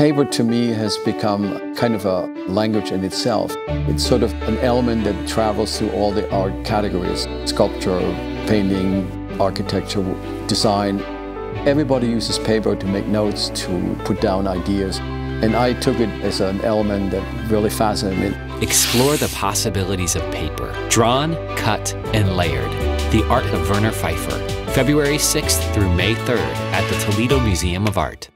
Paper to me has become kind of a language in itself. It's sort of an element that travels through all the art categories: sculpture, painting, architecture, design. Everybody uses paper to make notes, to put down ideas. And I took it as an element that really fascinated me. Explore the possibilities of paper, drawn, cut, and layered. The Art of Werner Pfieffer, February 6th through May 3rd at the Toledo Museum of Art.